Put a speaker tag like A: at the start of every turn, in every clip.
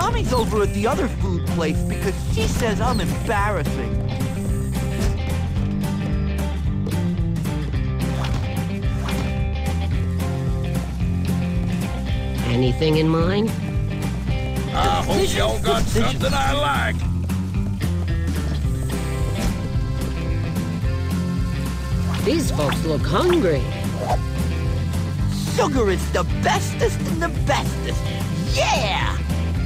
A: Mommy's over at the other food place because she says I'm embarrassing.
B: Anything in mind?
C: I hope y'all got something I like.
B: These folks look hungry.
A: Sugar is the bestest and the bestest. Yeah!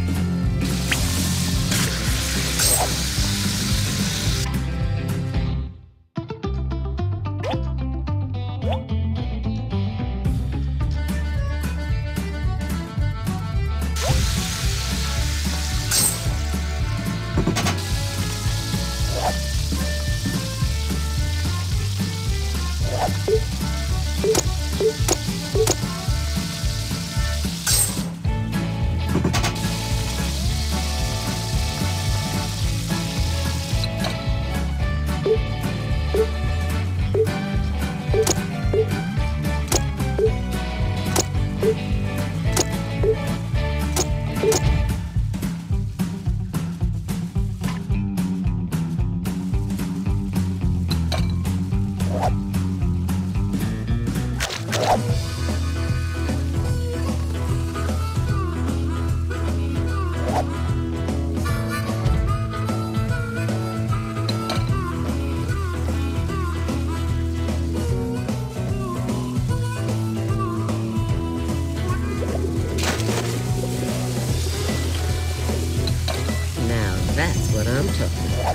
B: That's what I'm talking about.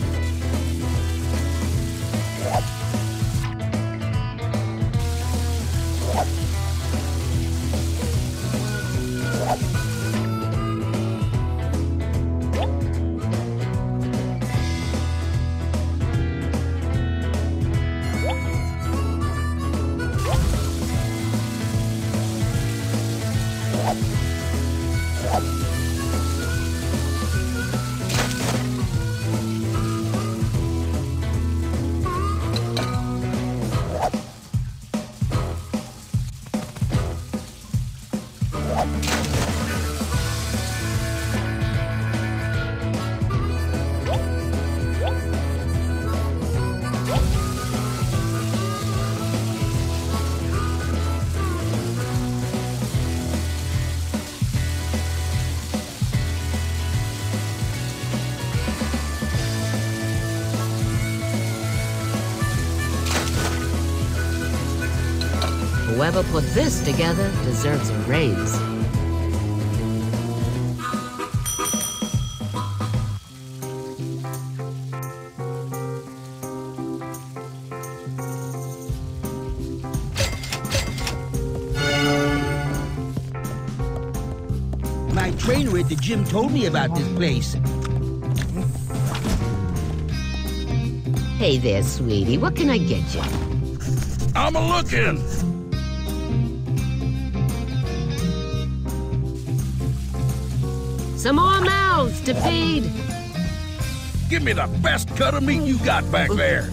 B: Whoever put this together deserves a raise.
D: My trainer at the gym told me about this place.
B: Hey there, sweetie. What can I get you?
C: I'm a-looking.
B: Some more mouths to feed.
C: Give me the best cut of meat you got back there.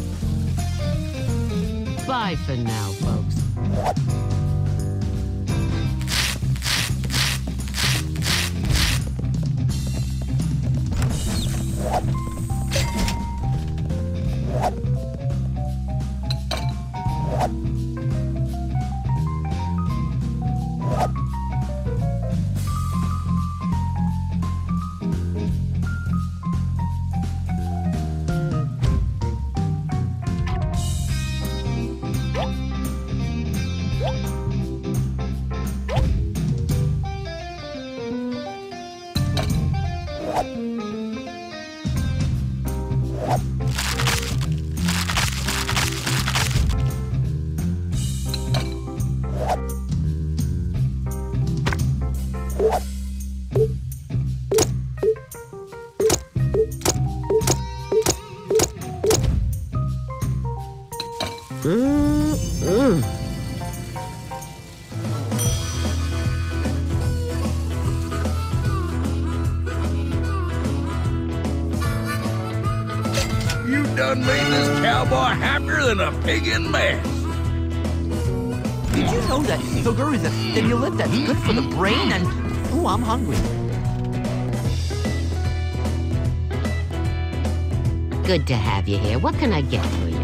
B: Bye for now, folks.
C: You done made this cowboy happier than a pig in mess.
A: Did you know that sugar is a stimulant that's good for the brain and... Ooh, I'm hungry.
B: Good to have you here. What can I get for you?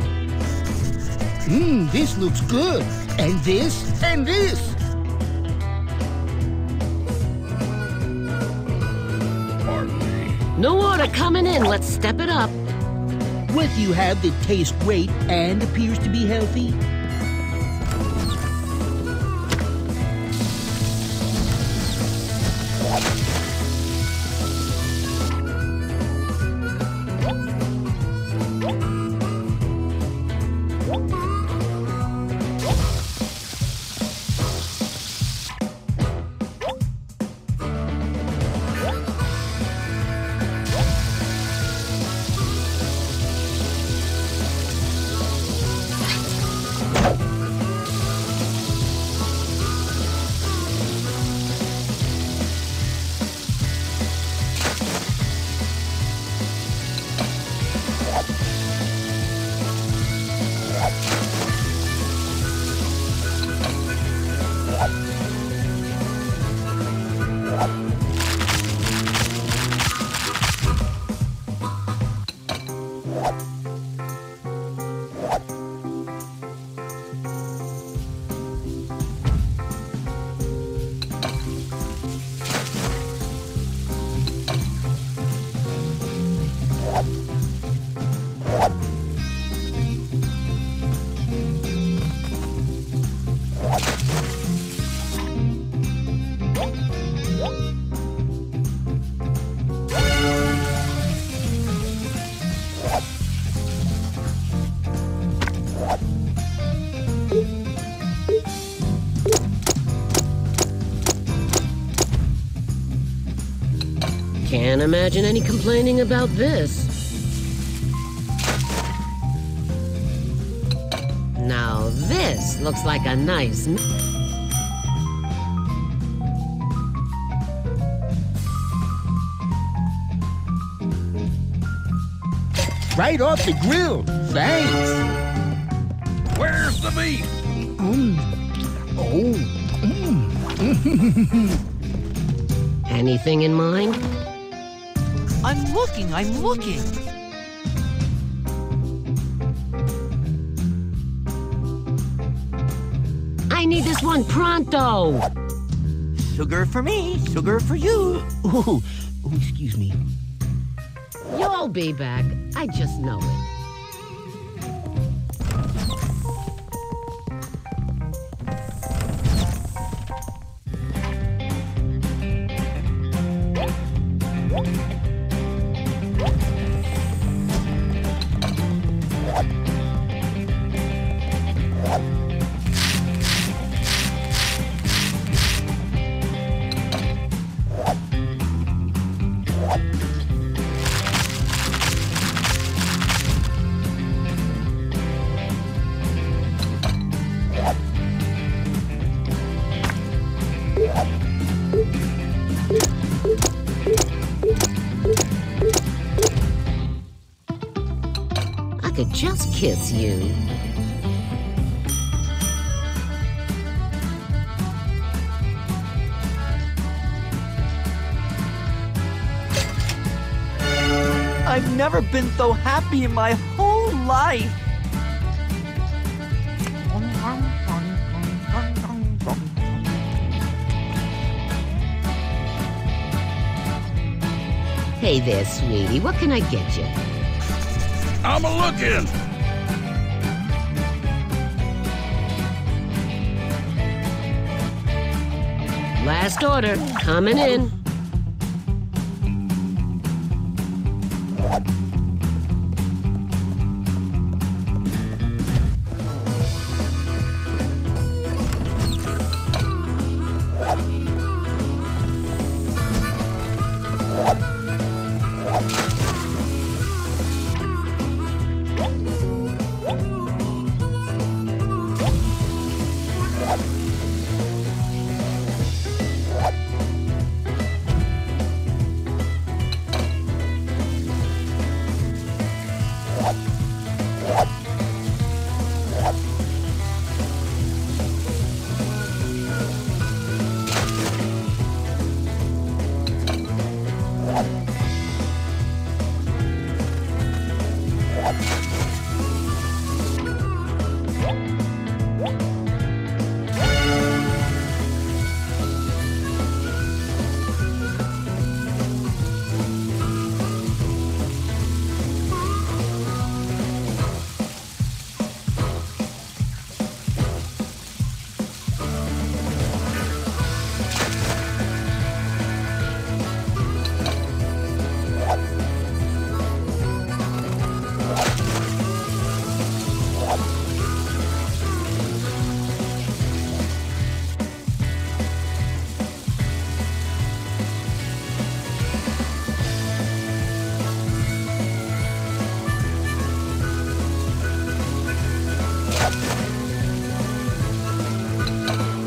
D: This looks good. And this, and this.
C: Pardon me.
B: New order coming in. Let's step it up.
D: What do you have that tastes great and appears to be healthy?
B: Can't imagine any complaining about this. Now this looks like a nice...
D: Right off the grill. Thanks.
C: Where's the beef?
B: Anything in mind?
A: I'm looking.
B: I need this one pronto!
A: Sugar for me, sugar for you.
D: Oh, excuse me.
B: You'll be back. I just know it. I could just kiss you.
A: I've never been so happy in my whole life.
B: Hey there, sweetie. What can I get you?
C: I'm a-looking.
B: Last order. Coming in.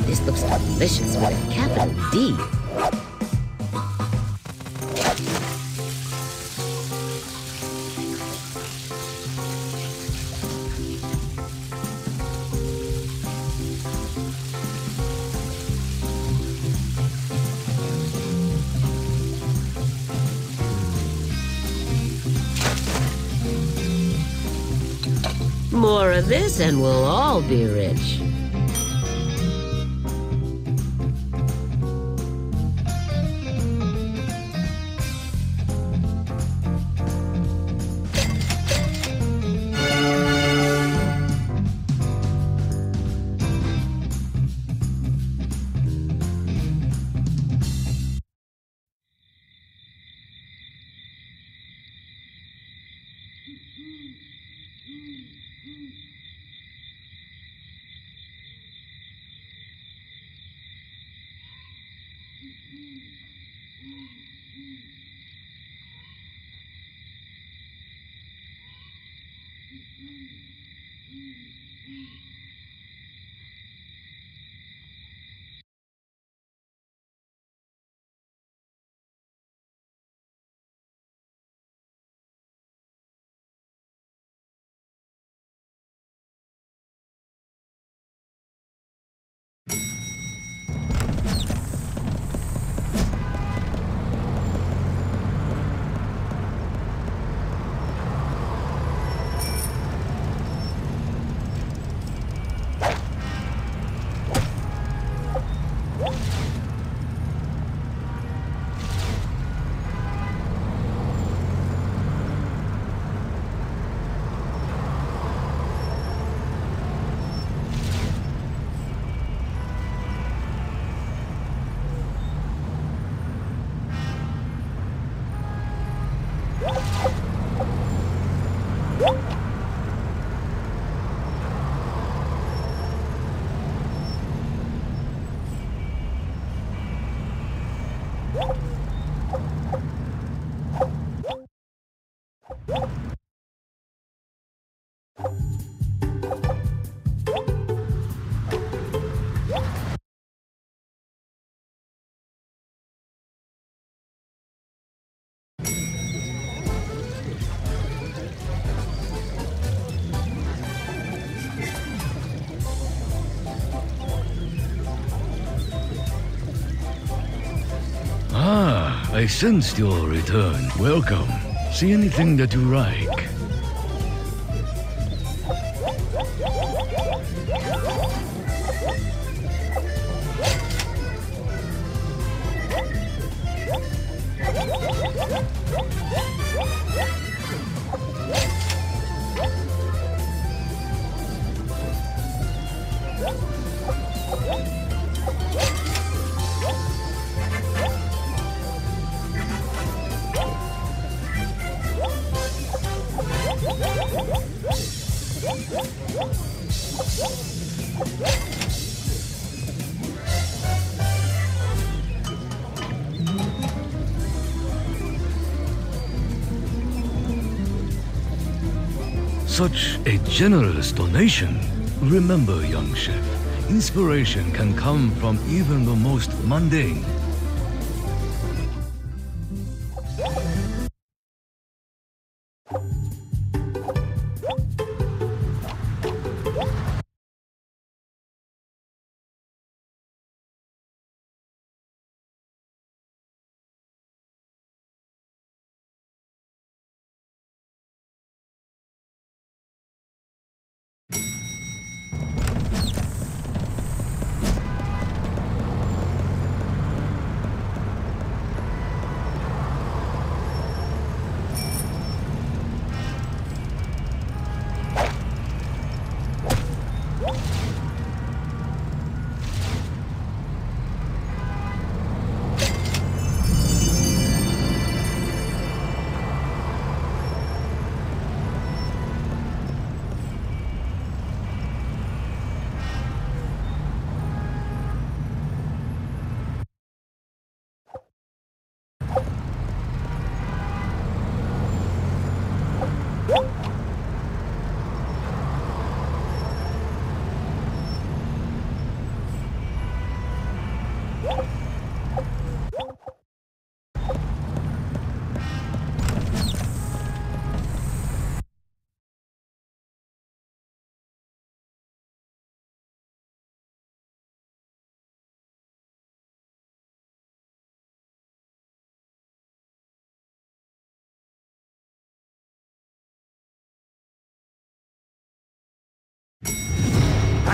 B: This looks delicious with a capital D. More of this and we'll all be rich.
E: I sensed your return. Welcome. See anything that you like? Such a generous donation. Remember, young chef, inspiration can come from even the most mundane.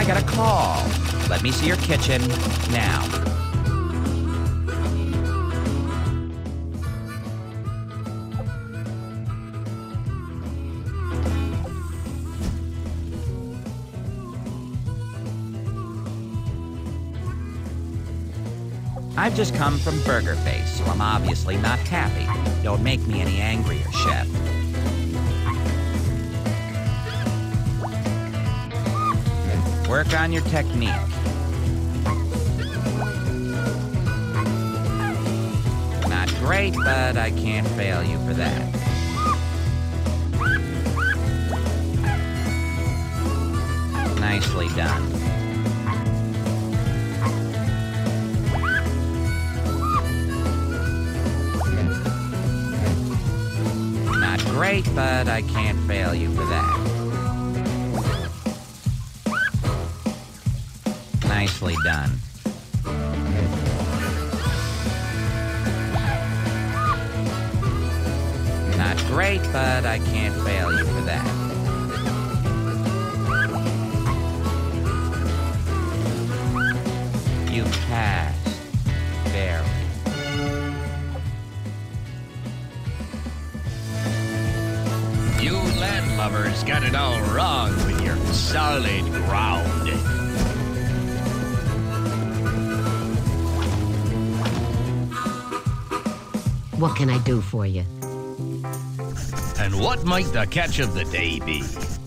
F: I got a call. Let me see your kitchen now. I've just come from Burger Face, so I'm obviously not happy. Don't make me any angrier, Chef. Work on your technique. Not great, but I can't fail you for that. Nicely done. Not great, but I can't fail you for that. Nicely done. Not great, but I can't fail you for that. You passed. Barely.
G: You landlubbers got it all wrong with your solid ground.
B: What can I do for you?
G: And what might the catch of the day be?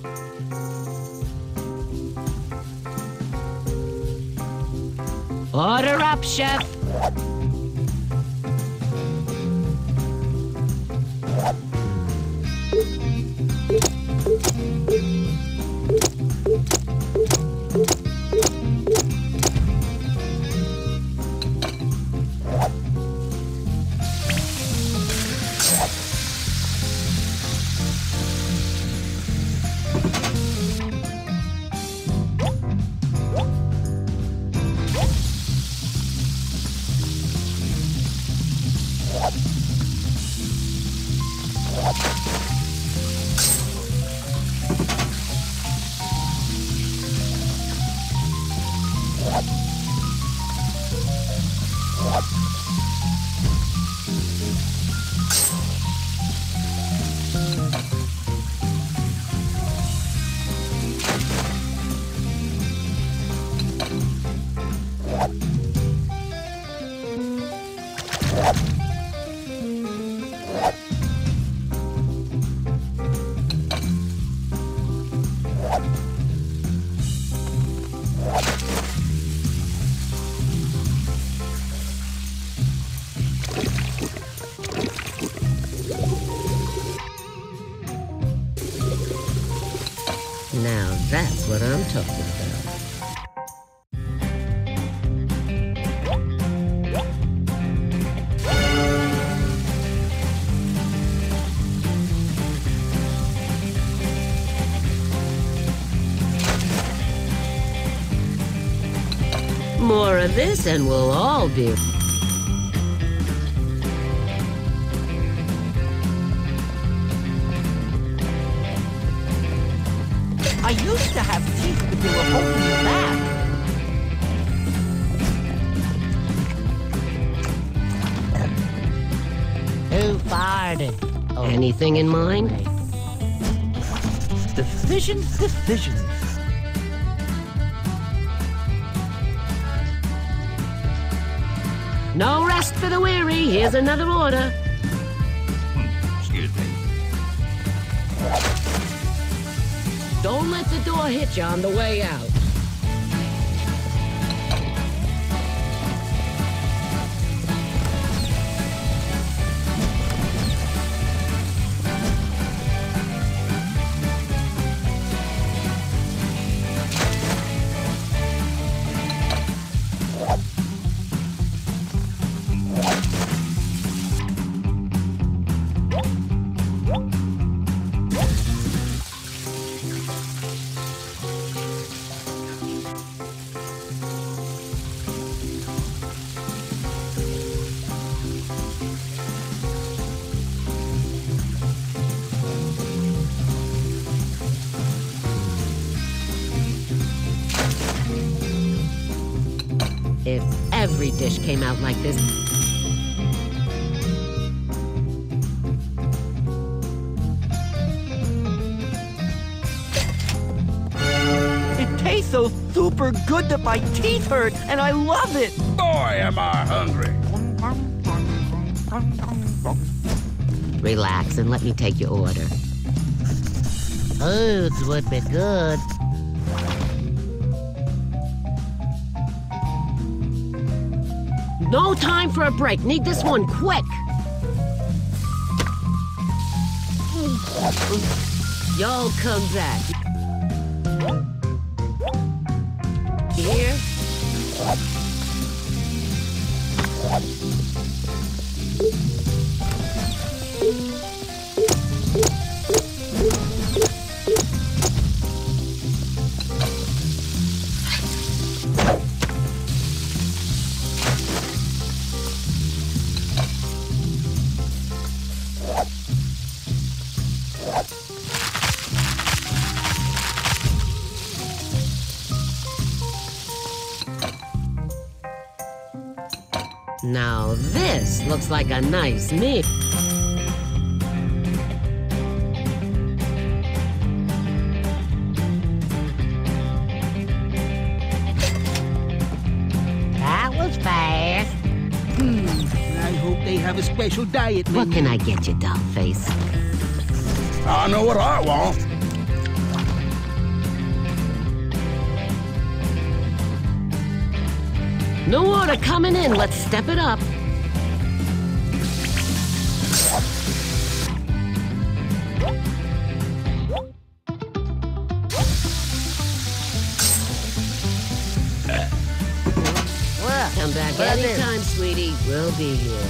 B: Order up, Chef. Now that's what I'm talking about. More of this and we'll all be...
A: I used to have teeth, but they were holding me back.
B: Who farted? Oh. Anything in mind?
A: Decisions, decisions.
B: No rest for the weary. Here's another order.
G: Excuse me.
B: Don't let the door hit you on the way out. If every dish came out like this...
A: It tastes so super good that my teeth hurt, and I love it.
C: Boy, am I hungry.
B: Relax and let me take your order.
D: Foods would be good.
B: No time for a break. Need this one quick. Y'all come back. Here. Now this looks like a nice meal.
D: That was fast. I hope they have a special diet menu.
B: What can I get you, Dollface?
C: I know what I want.
B: New order coming in. Let's step it up. Come back anytime, sweetie. We'll be here.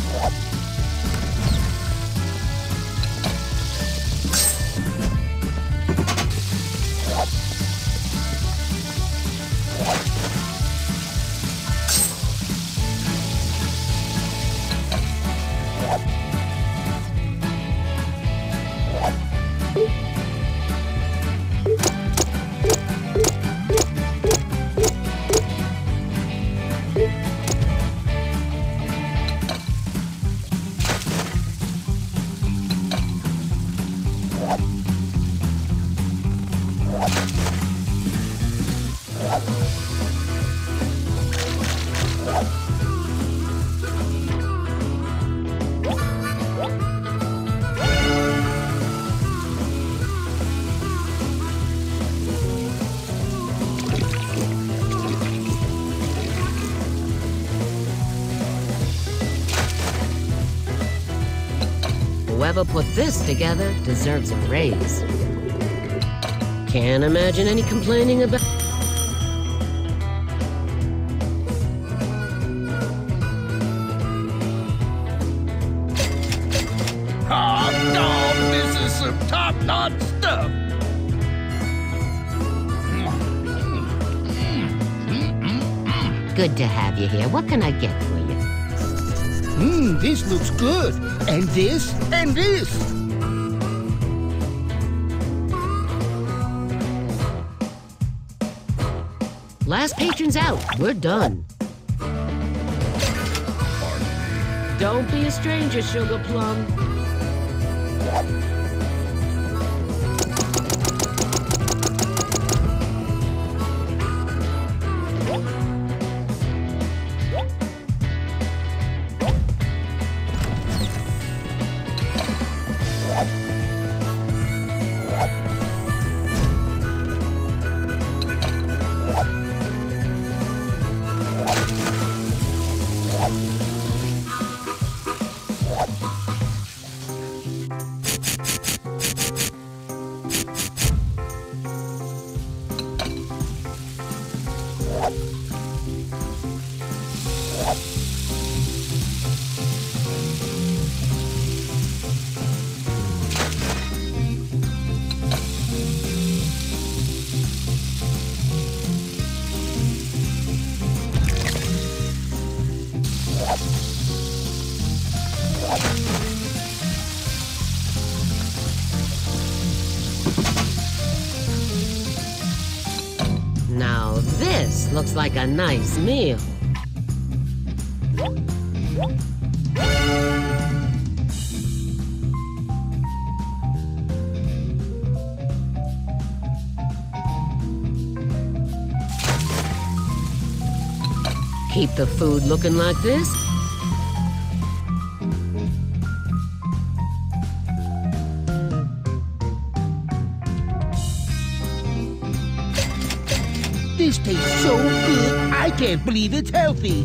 B: Whoever put this together deserves a raise. Can't imagine any complaining about...
C: Hot dog, this is some top-notch stuff.
B: Good to have you here. What can I get for you?
D: This looks good. And this, and this.
B: Last patron's out. We're done. Don't be a stranger, Sugar Plum. Now this looks like a nice meal. Keep the food looking like this.
D: This tastes so good, I can't believe it's healthy.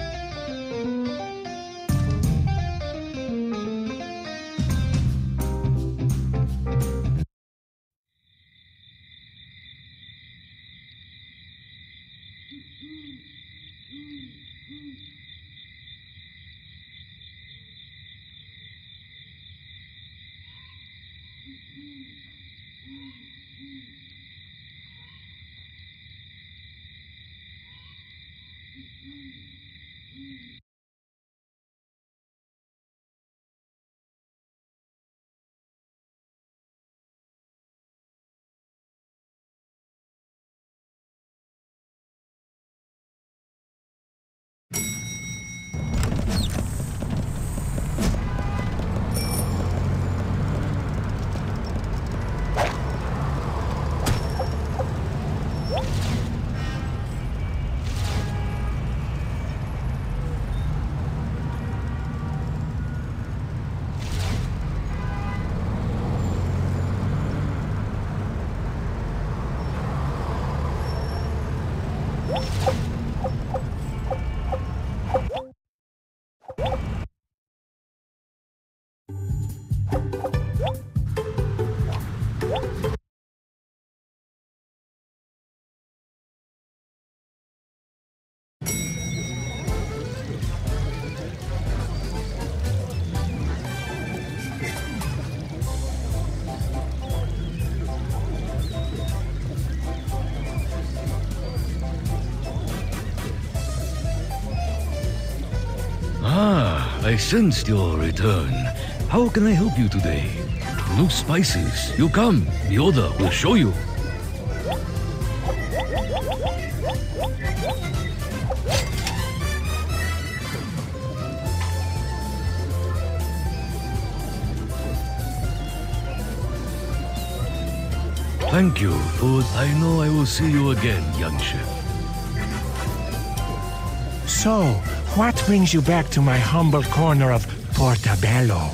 E: I sensed your return. How can I help you today? Look spices. You come. The order will show you. Thank you, but I know I will see you again, young chef.
H: So, what brings you back to my humble corner of Portobello?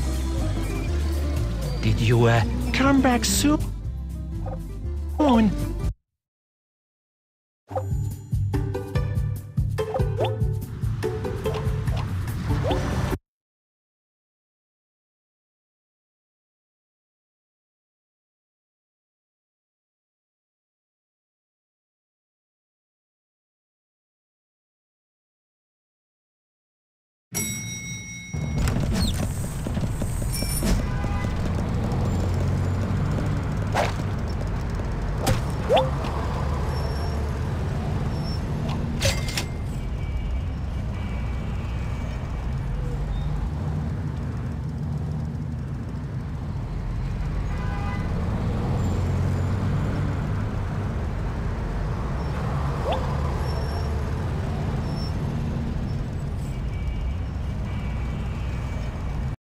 H: Did you, come back soon?